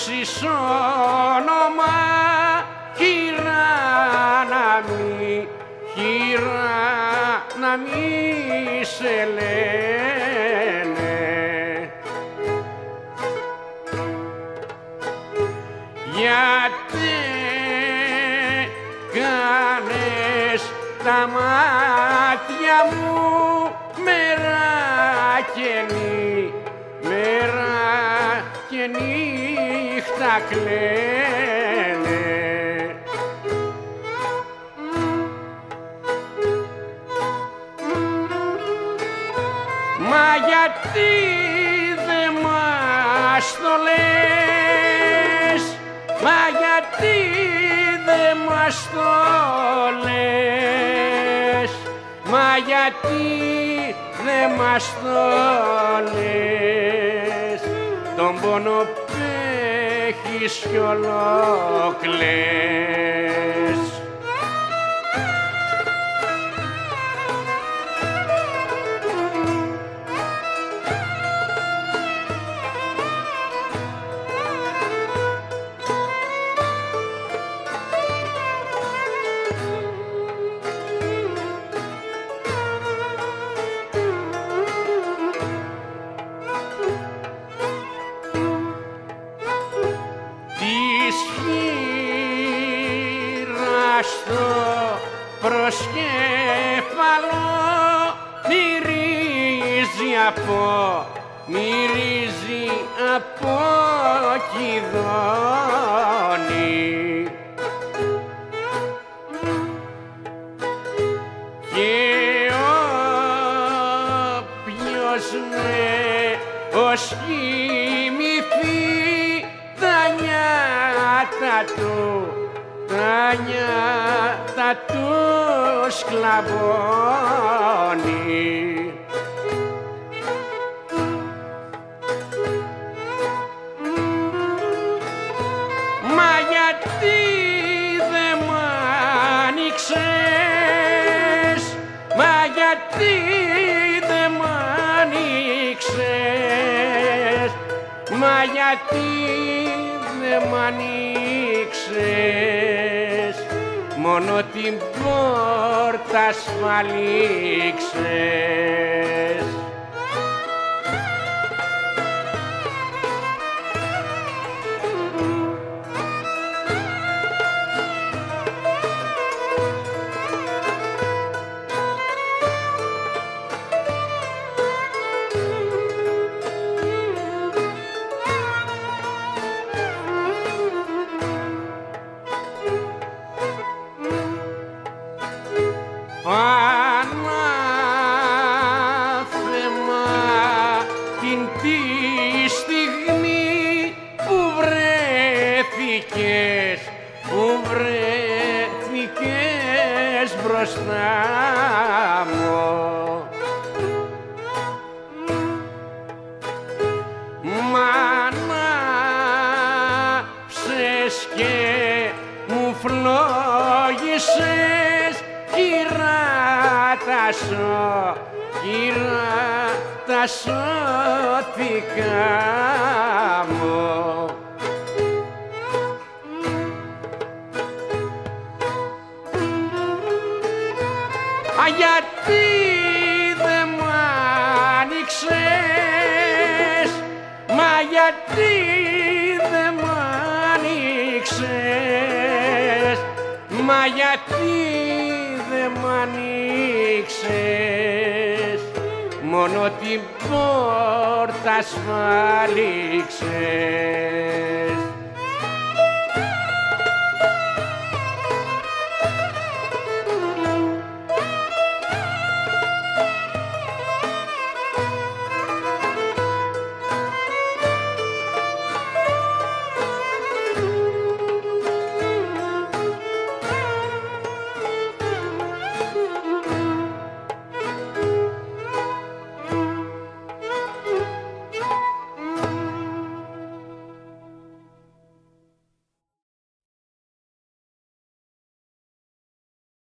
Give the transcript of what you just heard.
αλλάξεις όνομα, χειρά να μη σε λένε. Γιατί κάνες τα μάτια μου μέρα και νύχτα κλαίνε. Μα γιατί δε μας το λες, μα γιατί δε μας το λες, μα γιατί δε μας το λες, τον πόνο πέχεις κι ολόκλες. Στο προσκέφαλο μυρίζει από κηδόνι και όποιος ως κοιμηθεί τα νιάτα του, τα νιάτα του σκλαβώνει. Μα γιατί δε μ' άνοιξες, μα γιατί δε μ' άνοιξες, μα γιατί δε μ' άνοιξες, μόνο την πόρτα σφαλίξες. Ανάθεμα την τη στιγμή που βρέθηκες μπροστά μου. Μ' ανάψες και μου φλόγισες, τα σώθηκα μου. Α, γιατί δε μ' άνοιξες, μα γιατί δε μ' άνοιξες, μα γιατί δε μ' άνοιξες, μόνο την πόρτα σφάλιξες.